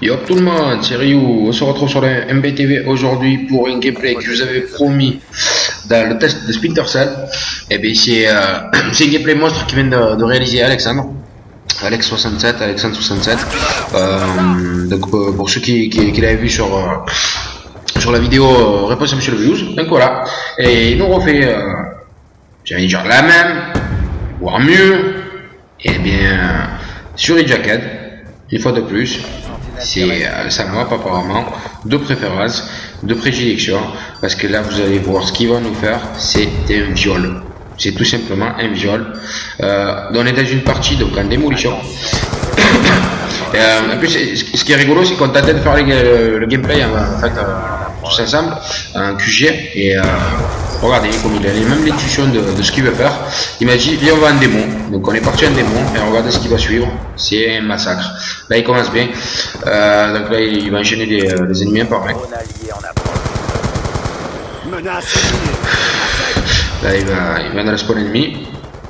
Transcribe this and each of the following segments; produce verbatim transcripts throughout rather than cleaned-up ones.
Yo tout le monde, c'est Ryu, on se retrouve sur le M B T V aujourd'hui pour un gameplay que je vous avais promis dans le test de Splinter Cell. Et bien c'est euh, un gameplay monstre qui vient de, de réaliser Alexandre, Alex soixante-sept, Alexandre soixante-sept. Euh, donc pour, pour ceux qui, qui, qui l'avaient vu sur, euh, sur la vidéo euh, Réponse à Monsieur le Views, donc voilà. Et il nous refait, euh, j'ai envie de dire la même, voire mieux, et bien sur les jackets, une fois de plus. C'est euh, ça map apparemment de préférence, de prédilection, parce que là vous allez voir ce qu'il va nous faire, c'est un viol. C'est tout simplement un viol. Euh, on est dans une partie donc en démolition. euh, en plus, ce qui est rigolo, c'est qu'on tentait de faire le, le, le gameplay en fait euh, tous ensemble en Q G et euh, regardez comme il a les mêmes intuitions de, de ce qu'il veut faire. Il m'a dit viens on va en démon, donc on est parti en démon et regardez ce qui va suivre, c'est un massacre. Là il commence bien, euh, donc là il va enchaîner les, les ennemis par mec. Là il va, il va dans le spawn ennemi.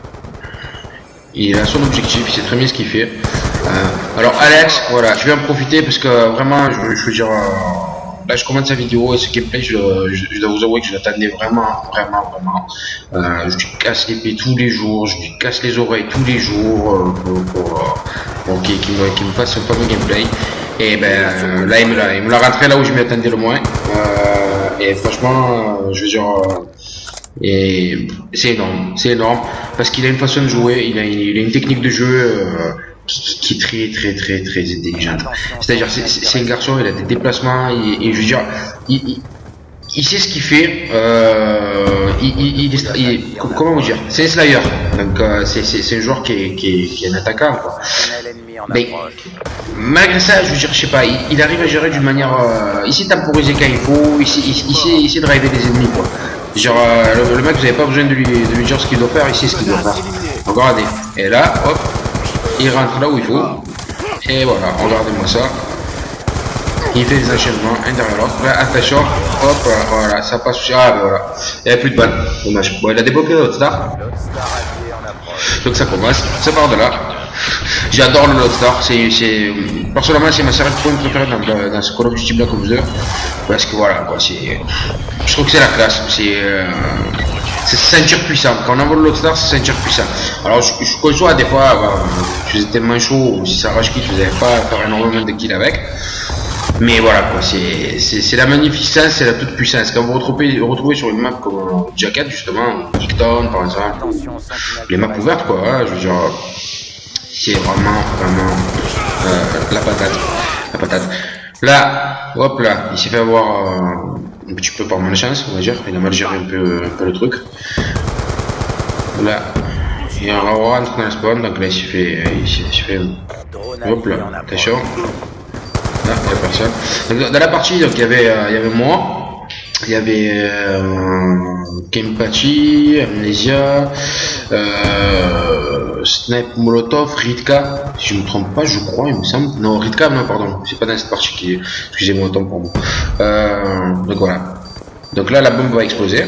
Il a son objectif, il sait très bien ce qu'il fait. Euh, alors Alex, voilà, je vais en profiter parce que vraiment, je, je veux dire, euh, là je commence sa vidéo et ce gameplay, je, je, je dois vous avouer que je l'attendais vraiment, vraiment, vraiment. Euh, je lui casse l'épée tous les jours, je lui casse les oreilles tous les jours euh, pour, pour, pour qu'il qu me, qu me fasse un fameux gameplay. Et ben euh, là il me l'a, il me l'a rentré là où je m'y attendais le moins. Euh, et franchement, euh, je veux dire. Euh, Et c'est énorme, c'est énorme parce qu'il a une façon de jouer, il a, il a une technique de jeu euh, qui, qui est très très très très intelligente. C'est-à-dire c'est un garçon, il a des déplacements et, et je veux dire, il, il, il sait ce qu'il fait. Euh, il, il, il, il, comment vous dire, c'est un slayer, donc euh, c'est un joueur qui est, qui est, qui est un attaquant quoi. Mais malgré ça, je veux dire, je sais pas, il, il arrive à gérer d'une manière, euh, il sait temporiser quand il faut, il sait, il, il sait, il sait driver des ennemis quoi. Genre euh, le, le mec, vous n'avez pas besoin de lui, de lui dire ce qu'il doit faire, il sait ce qu'il doit faire. Donc regardez, et là, hop, il rentre là où il faut. Et voilà, regardez-moi ça. Il fait des enchaînements, un derrière l'autre. Là, attention, hop, voilà, ça passe. Ah ben voilà, il n'y a plus de balles, dommage. Bon, il a débloqué l'autre star. Donc ça commence, ça part de là. J'adore le Loadstar, c'est personnellement c'est ma série de points préférée dans, dans ce Call of Duty Black Ops deux parce que voilà quoi, c'est, je trouve que c'est la classe, c'est euh, c'est sentir puissant. Quand on envoie le Loadstar, c'est sentir puissant. Alors je, je conçois des fois, bah, je faisais tellement chaud ou si ça rage kill, je n'avais pas à faire énormément de kills avec. Mais voilà quoi, c'est la magnificence, c'est la toute puissance. Quand vous retrouvez, retrouvez sur une map comme Jacket justement, Hickton par exemple, les maps ouvertes quoi, hein, je veux dire. C'est vraiment, vraiment euh, la patate, la patate. Là, hop là, il s'est fait avoir euh, un petit peu par malchance, on va dire. Il a mal géré un peu, un peu le truc. Là, il rentre dans le spawn, donc là il s'est fait, il s'est fait, hop là, attention. Là, il n'y a personne. Donc, dans la partie, donc il y avait, euh, il y avait moi. Il y avait euh, Kempachi, Amnesia, euh, Snipe Molotov, Ritka, si je ne me trompe pas, je crois, il me semble. Non, Ritka, non, pardon, c'est pas dans cette partie qui est. Excusez-moi, autant pour moi. Euh, donc voilà. Donc là, la bombe va exploser.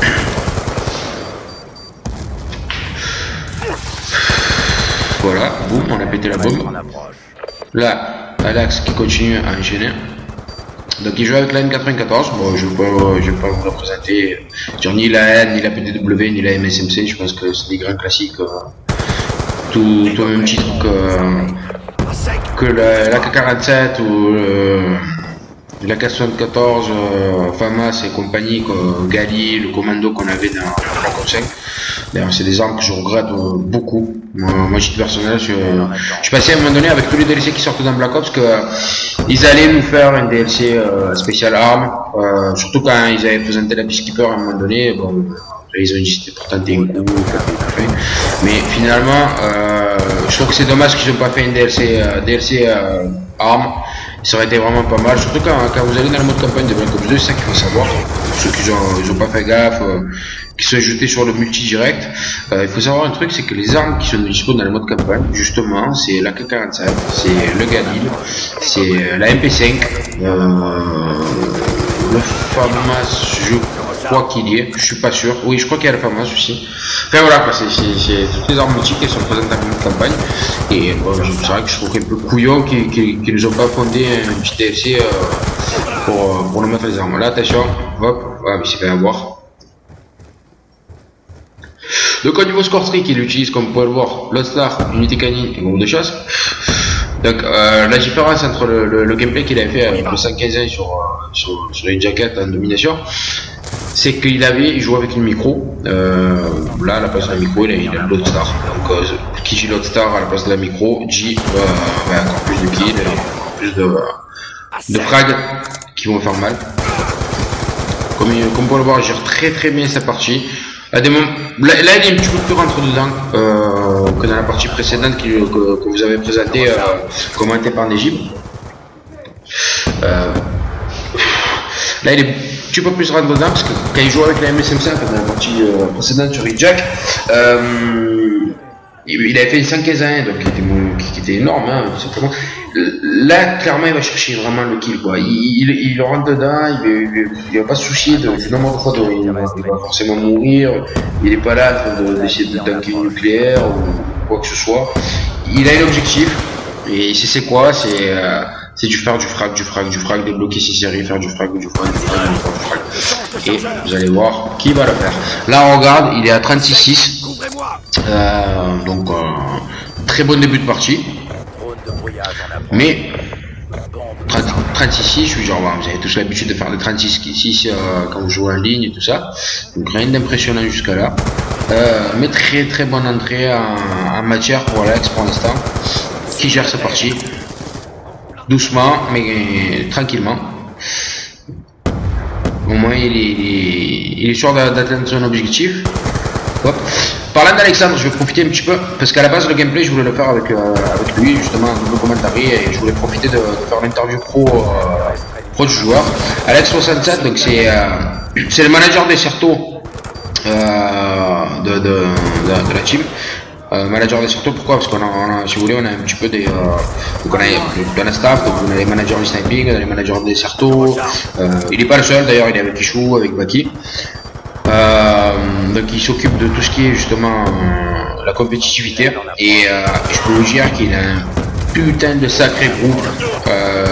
Voilà, boum, on a pété la bombe. Là, Alex qui continue à enchaîner. Donc il joue avec la M quatre-vingt-quatorze, bon je ne vais, vais pas vous la présenter, genre, ni la N, ni la P D W, ni la M S M C, je pense que c'est des grands classiques, euh, tout, tout au même titre que, que la, la K quarante-sept ou euh, la K soixante-quatorze, euh, FAMAS et compagnie, que, Gali, le commando qu'on avait dans Black Ops cinq. D'ailleurs c'est des armes que je regrette euh, beaucoup. Moi, moi titre personnel, je, je passais à un moment donné avec tous les D L C qui sortent dans Black Ops que euh, ils allaient nous faire un D L C euh, spécial armes, euh, surtout quand ils avaient présenté la Peacekeeper à un moment donné. Bon, ils ont dit c'était pour tenter un coup, mais finalement euh, je trouve que c'est dommage qu'ils n'ont pas fait un D L C, euh, D L C euh, armes. Ça aurait été vraiment pas mal, surtout quand, quand vous allez dans le mode campagne de Black Ops deux, c'est ça qu'il faut savoir. Pour ceux qui n'ont pas fait gaffe, euh, qui sont jetés sur le multi direct, euh, il faut savoir un truc, c'est que les armes qui sont disponibles dans le mode campagne, justement, c'est la K quarante-sept, c'est le Galil, c'est la M P cinq, euh, le FAMAS, je crois qu'il y est, je suis pas sûr, oui je crois qu'il y a le FAMAS aussi, Enfin voilà quoi, c'est toutes les armes mythiques qui sont présentes dans une campagne. Et bon, c'est vrai que je trouve un peu couillon qu'ils qu qu nous ont pas fondé un petit D L C euh, pour, pour nous mettre les armes. Là attention, hop, voilà, mais il s'est fait avoir. Donc au niveau score streak, il utilise comme vous pouvez le voir, Loadstar, unité canine et groupe de chasse. Donc euh, la différence entre le, le, le gameplay qu'il avait fait avec le cent quinze sur, sur, sur une jaquette en domination, c'est qu'il avait il jouait avec une micro. Euh, là à la place de la micro il a, il a Loadstar. Donc euh, qui dit Loadstar à la place de la micro dit euh, ben, encore plus de kills, encore plus de, de frags qui vont faire mal. Comme, comme vous pouvez le voir, il gère très très bien sa partie. Là, des moments, là, là il est un petit peu plus rentre dedans euh, que dans la partie précédente qui, que, que vous avez présenté, euh, commenté par Nejib. Euh, là il est un petit peu plus rentre dedans parce que quand il joue avec la M S M cinq dans la partie euh, précédente sur Hijack, euh, il avait fait une cent quinze à un donc qui était, qui était énorme hein, tout simplement. Là clairement il va chercher vraiment le kill quoi. Il, il, il rentre dedans, il, il, il va pas se soucier de, du nombre de fois de, il, va, il va forcément mourir, il est pas là en train d'essayer de, de tanker une nucléaire ou quoi que ce soit. Il a un objectif et c'est quoi, c'est euh, c'est du faire du frag, du frag, du frag, débloquer ses séries, faire du frag, du frag, du frag, du frag, du frag. Et vous allez voir qui va le faire. Là on regarde, il est à trente-six six. Euh, donc euh, très bon début de partie. Mais trente-six six, je suis genre, vous avez tous l'habitude de faire des trente-six six euh, quand vous jouez en ligne et tout ça. Donc rien d'impressionnant jusqu'à là. Euh, mais très très bonne entrée en, en matière pour Alex pour l'instant. Qui gère sa partie. Doucement, mais tranquillement. Au moins il est, il est, il est sûr d'atteindre son objectif. Hop. Parlant d'Alexandre, je vais profiter un petit peu, parce qu'à la base le gameplay je voulais le faire avec, euh, avec lui, justement, dans le commentaire, et je voulais profiter de, de faire l'interview pro, euh, pro du joueur. Alex soixante-sept, donc c'est euh, le manager des Certo euh, de, de, de, de la team. Euh, manager des Certo, pourquoi? Parce qu'on a, on a, si vous voulez, on a un petit peu des... Euh, donc on a dans la staff, donc on a les managers du sniping, on a les managers des Certo. Euh, il n'est pas le seul, d'ailleurs, il est avec Ichou, avec Baki. Euh, donc il s'occupe de tout ce qui est justement euh, la compétitivité et euh, je peux vous dire qu'il a un putain de sacré groupe. Euh,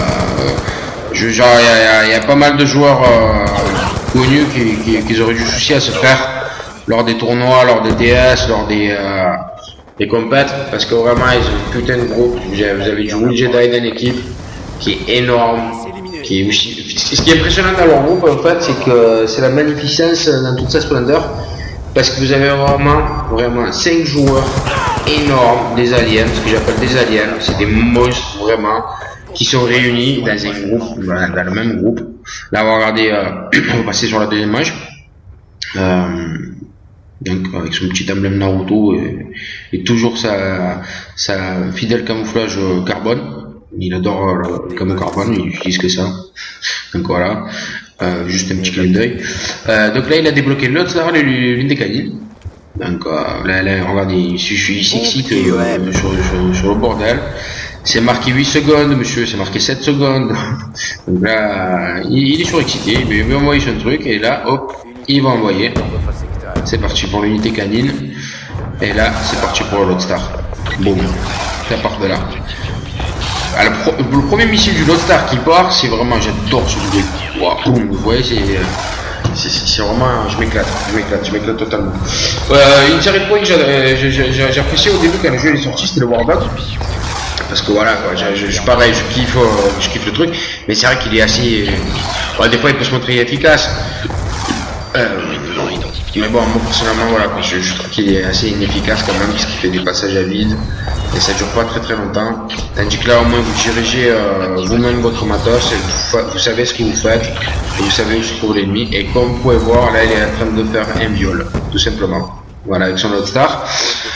je, genre il y, y, y a pas mal de joueurs euh, connus qui, qui, qui auraient du souci à se faire lors des tournois, lors des D S, lors des, euh, des compètes, parce que vraiment ils ont un putain de groupe. Vous avez, vous avez du Will Jedi dans l'équipe qui est énorme. Qui est aussi... Ce qui est impressionnant dans leur groupe en fait, c'est que c'est la magnificence dans toute sa splendeur, parce que vous avez vraiment vraiment cinq joueurs énormes, des aliens, ce que j'appelle des aliens, c'est des monstres vraiment, qui sont réunis dans un groupe, dans, dans le même groupe. Là on va regarder, euh, on va passer sur la deuxième image. Euh, donc avec son petit emblème Naruto et, et toujours sa, sa fidèle camouflage carbone. Il adore euh, le camo carbone, il utilise que ça. Donc voilà, euh, juste un petit clin d'œil. Euh, donc là, il a débloqué l'autre, l'une des canines. Donc euh, là, là, regardez, il suffit ici euh, sur, sur, sur le bordel. C'est marqué huit secondes, monsieur, c'est marqué sept secondes. Donc là, il, il est surexcité, il veut envoyer son truc, et là, hop, il va envoyer. C'est parti pour l'unité canine. Et là, c'est parti pour l'autre star. Boum, ça part de là. Alors, le, pro, le premier missile du Loadstar qui part, c'est vraiment, j'adore ce truc. Wow, boum, vous voyez, c'est vraiment, je m'éclate, je m'éclate, je m'éclate totalement. Euh, une série de points que j'ai apprécié au début quand le jeu est sorti, c'était le Warbug. Parce que voilà, quoi, je, je, pareil, je kiffe, euh, je kiffe le truc, mais c'est vrai qu'il est assez, euh, ouais, des fois il peut se montrer efficace. Euh, mais bon, moi personnellement, voilà, quoi, je, je trouve qu'il est assez inefficace quand même, parce qu'il fait des passages à vide. Et ça dure pas très très longtemps, tandis que là au moins vous dirigez euh, vous-même votre matos, et vous, vous savez ce que vous faites, et vous savez où se trouve l'ennemi, et comme vous pouvez voir, là il est en train de faire un viol, tout simplement, voilà, avec son Loadstar.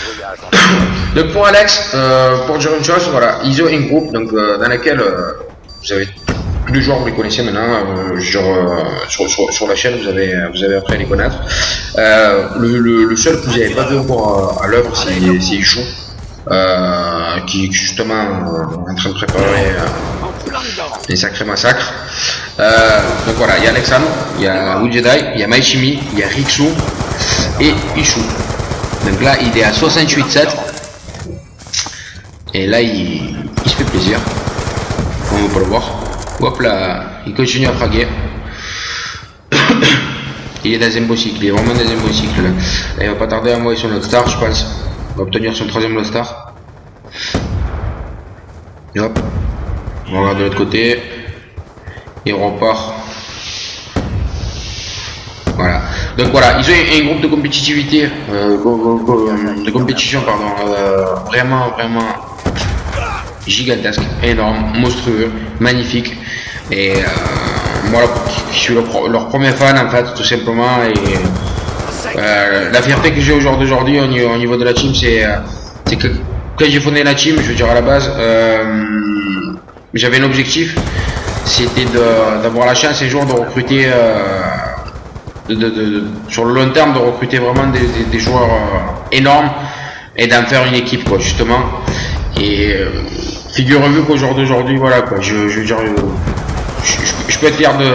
Donc pour Alex, euh, pour dire une chose, voilà, ils ont un groupe donc, euh, dans lequel euh, vous avez tous les joueurs, vous les connaissez maintenant, euh, sur, euh, sur, sur, sur la chaîne, vous avez, vous avez appris à les connaître. Euh, le, le, le seul que vous n'avez pas vu encore à l'œuvre, c'est Ichou. Euh, qui est justement euh, en train de préparer euh, des sacrés massacres. Euh, donc voilà, il y a Alexandre, il y a Will Jedi, il y a Maishimi, il y a Riksu et Ichou. Donc là il est à soixante-huit sept. Et là il, il se fait plaisir. On peut le voir. Hop là, il continue à fraguer. Il est dans un beau cycle, il est vraiment dans un beau cycle là. Là, il va pas tarder à envoyer son Lockstar, je pense. Il va obtenir son troisième Lockstar. Et hop. On regarde de l'autre côté. Il repart. Voilà. Donc voilà, ils ont un groupe de compétitivité, euh, de compétition, pardon, euh, vraiment, vraiment gigantesque, énorme, monstrueux, magnifique. Et euh, moi, je suis leur, leur premier fan en fait, tout simplement. Et euh, la fierté que j'ai au jour d'aujourd'hui au, au niveau de la team, c'est euh, que quand j'ai fondé la team, je veux dire à la base, euh, j'avais un objectif, c'était d'avoir la chance un jour de recruter. Euh, De, de, de, sur le long terme, de recruter vraiment des, des, des joueurs euh, énormes et d'en faire une équipe quoi, justement. Et euh, figurez-vous qu'au jour d'aujourd'hui, voilà quoi, je, je veux dire, je, je, je peux être fier de,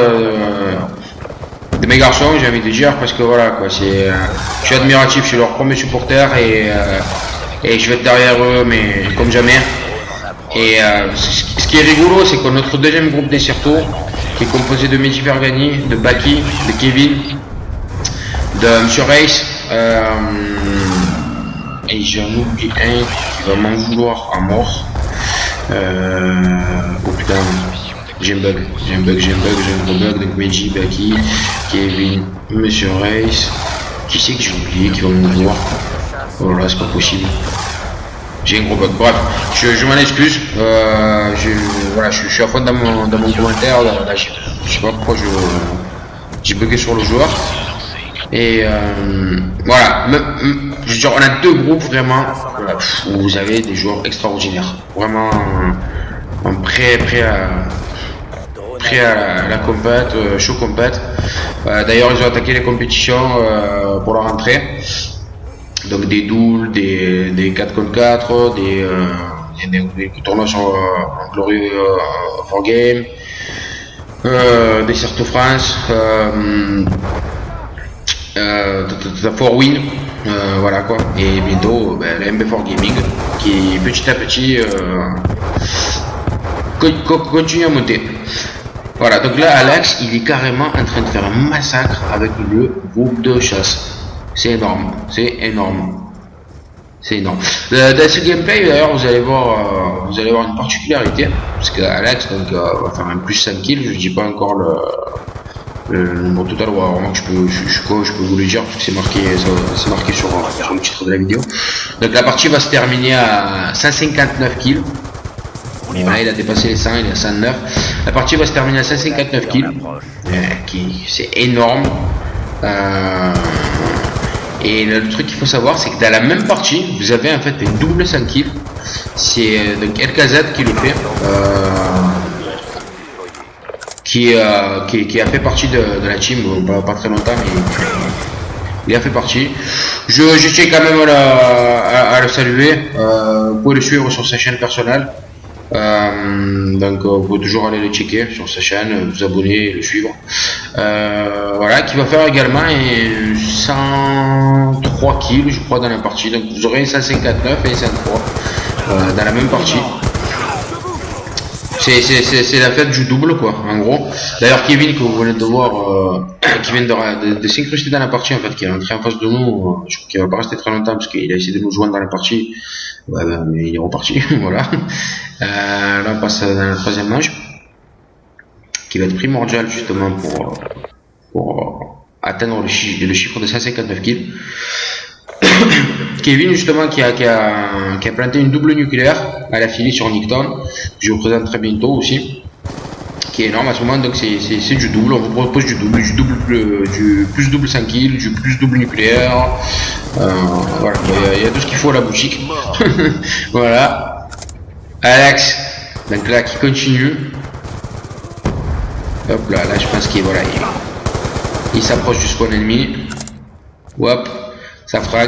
de mes garçons, j'ai envie de dire, parce que voilà quoi, c'est, euh, je suis admiratif, je suis leur premier supporter et, euh, et je vais être derrière eux, mais comme jamais. Et euh, ce, ce qui est rigolo, c'est que notre deuxième groupe des Certo, qui est composé de Mehdi Fergani, de Baki, de Kevin, de Monsieur Race, euh, et j'en oublie un qui va m'en vouloir à mort. Euh, oh putain, j'ai un bug, j'ai un bug, j'ai un bug, j'ai un gros bug. Donc Mehdi, Baki, Kevin, Monsieur Race, qui c'est que j'ai oublié qui va m'en vouloir? Oh là là, c'est pas possible. J'ai un gros bug. Bref, je, je m'en excuse. Euh, je, voilà, je, je suis à fond dans mon, dans mon commentaire. Là, là, je, je sais pas pourquoi je j'ai bugué sur le joueur. Et euh, voilà. Je veux dire, on a deux groupes vraiment où vous avez des joueurs extraordinaires. Vraiment euh, prêt, prêt à prêt à la, la compète, euh, show compète. Euh, D'ailleurs, ils ont attaqué les compétitions euh, pour leur entrée. Donc des doubles, des, des quatre contre quatre, des, euh, des, des tournois sur euh, Glorieux euh, for Game, euh, des Certo France, euh, euh, for Win, euh, voilà quoi. Et bientôt ben, la M B four Gaming qui petit à petit euh, continue à monter. Voilà, donc là Alex il est carrément en train de faire un massacre avec le groupe de chasse. C'est énorme, c'est énorme, c'est énorme. Dans ce gameplay d'ailleurs vous allez voir, euh, vous allez voir une particularité, parce que Alex donc euh, va faire un plus cinq kills, je dis pas encore le, le nombre total, ouais, vraiment je peux, je, je, je peux vous le dire parce que c'est marqué, c'est marqué sur, sur le titre de la vidéo. Donc la partie va se terminer à cent cinquante-neuf kills. Là, il a dépassé les cent, il est à cent neuf. La partie va se terminer à cent cinquante-neuf kills, euh, qui c'est énorme. Euh, Et le truc qu'il faut savoir, c'est que dans la même partie, vous avez en fait une double cent kills. C'est donc L K Z qui le fait, euh, qui, euh, qui, qui a fait partie de, de la team, bon, pas, pas très longtemps, mais il a fait partie. Je, je tiens quand même à, la, à, à le saluer. Euh, vous pouvez le suivre sur sa chaîne personnelle. Euh, donc euh, vous pouvez toujours aller le checker sur sa chaîne, vous abonner, le suivre. Euh, voilà, qui va faire également cent trois kills je crois dans la partie. Donc vous aurez cent cinquante-neuf et cent trois euh, dans la même partie. C'est la fête du double quoi, en gros. D'ailleurs Kevin que vous venez de voir, euh, qui vient de, de, de s'incruster dans la partie en fait, qui est entré en face de nous, euh, je crois qu'il va pas rester très longtemps parce qu'il a essayé de nous joindre dans la partie, ouais, ben, mais il est reparti, voilà. Euh, là on passe dans la troisième manche, qui va être primordial justement pour, pour atteindre le, chi le chiffre de cent cinquante-neuf kills. Kevin justement qui a, qui, a, qui a planté une double nucléaire à la filée sur Nicktown, je vous présente très bientôt aussi, qui est énorme à ce moment. Donc c'est du double, on vous propose du double, du double du plus double cent kills, du plus double nucléaire, euh, voilà, il y, y a tout ce qu'il faut à la boutique. Voilà, Alex donc là qui continue, hop là, là je pense qu'il voilà, il, il s'approche du spawn ennemi, hop, ça frag.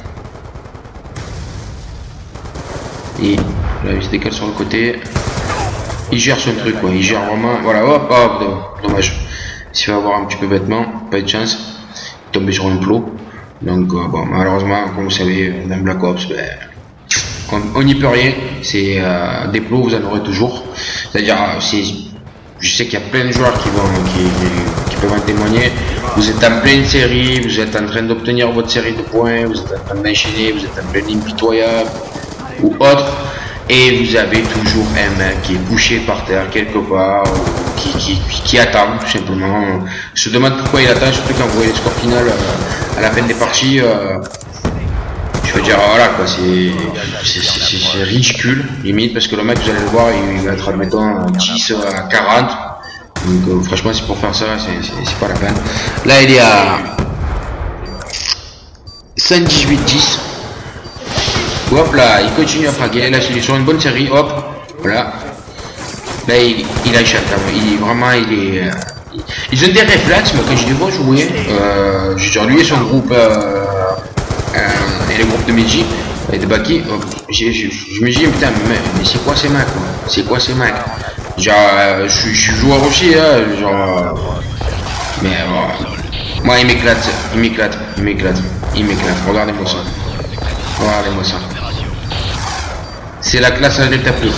Et là il se décale sur le côté. Il gère son truc quoi, il gère vraiment. Voilà, hop, hop, dommage. Il se fait avoir un petit peu bêtement, pas de chance. Il est tombé sur un plot. Donc euh, bon, malheureusement, comme vous savez, dans Black Ops, ben, on n'y peut rien. C'est euh, des plots, vous en aurez toujours. C'est-à-dire, je sais qu'il y a plein de joueurs qui vont, qui, qui peuvent en témoigner. Vous êtes en pleine série, vous êtes en train d'obtenir votre série de points, vous êtes en train d'enchaîner, vous êtes en pleine impitoyable ou autre, et vous avez toujours un mec qui est couché par terre quelque part, qui, qui, qui attend tout simplement. Je se demande pourquoi il attend, surtout quand vous voyez le score final euh, à la fin des parties. Euh, je veux dire, voilà quoi, c'est ridicule limite, parce que le mec, vous allez le voir, il va être admettons dix à quarante. Donc euh, franchement, c'est pour faire ça, c'est pas la peine. Là, il est à cent dix-huit dix. Hop là, il continue à fraguer. Là, il est sur une bonne série. Hop, voilà. Là, il, il a quand même. Il est vraiment, il est. Euh, ils ont des réflexes, mais quand je les vois jouer, euh, je veux dire, lui et son groupe, euh, euh, et le groupe de Meiji et de Baki, euh, je, je, je me dis, putain, mais, mais c'est quoi ces mecs, c'est quoi ces mecs? Genre, euh, je, je suis joueur aussi, hein, genre. Euh, mais euh, moi, il m'éclate, il m'éclate, il m'éclate, il m'éclate. Regardez-moi ça. Regardez-moi ça. C'est la classe à Delta Plus.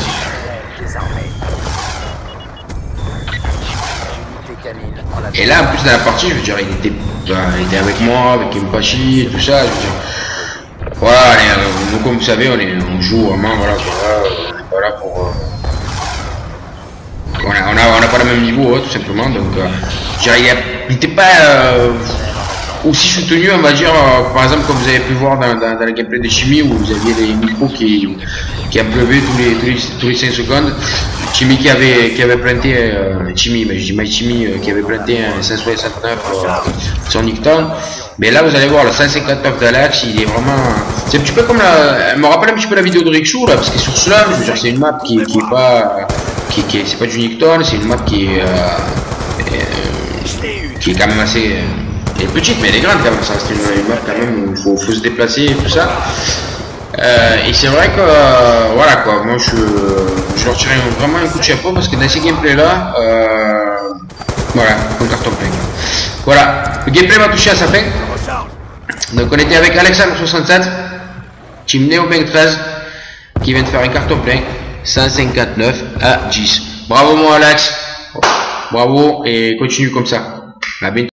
Et là, en plus, dans la partie, je veux dire, il était, bah, il était avec moi, avec Impachi et tout ça. Je veux dire, voilà, allez, nous, comme vous savez, on, est, on joue vraiment, voilà, voilà, on n'est pas là pour. Euh, on n'a on a, on a pas le même niveau, hein, tout simplement. Donc, euh, je veux dire, il n'était pas. Euh, aussi soutenu, on va dire, euh, par exemple, comme vous avez pu voir dans, dans, dans le gameplay de Chimie, où vous aviez les micros qui, qui en pleuvaient tous les, tous, les, tous les cinq secondes. Chimie qui avait, qui avait planté, euh, Chimie, mais je dis My Chimie, euh, qui avait planté un cent soixante-neuf euh, sur Nickton. Mais là, vous allez voir, le cent cinquante-neuf d'Alex, il est vraiment. C'est un petit peu comme la. Elle me rappelle un petit peu la vidéo de Rickshaw, là, parce que sur Slum, je veux dire, c'est une map qui, qui est pas. Qui, qui est, c'est pas du Nickton, c'est une map qui est. Euh, euh, qui est quand même assez. Euh, Elle est petite, mais elle est grande quand même, ça reste une, une map quand même où il faut, faut se déplacer et tout ça. Euh, et c'est vrai que, euh, voilà quoi, moi je, je leur tirais vraiment un coup de chapeau parce que dans ces gameplays là, euh, voilà, un carton plein. Voilà, le gameplay va toucher à sa fin. Donc on était avec Alexandre soixante-sept, Team Neopeng treize, qui vient de faire un carton plein, cent cinquante-neuf à dix. Bravo mon Alex, bravo et continue comme ça. À bientôt.